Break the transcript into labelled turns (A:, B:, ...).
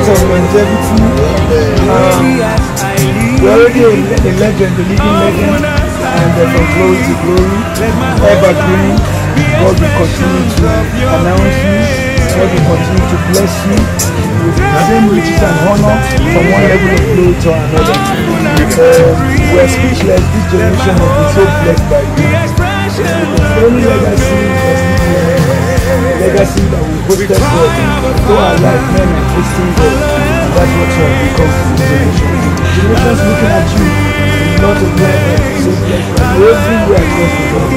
A: of longevity. We're already a legend, a living legend, and from glory to glory, evergreen. God will continue to announce you. God will continue to bless you with the same riches and honor from one level of glory to another. We're speechless. This generation has been so blessed by you. The only legacy that will protect God to our life, men and Christian God. And that's what you have become to this generation. The generation's looking at you, not a God that is so blessed by you everywhere across the world.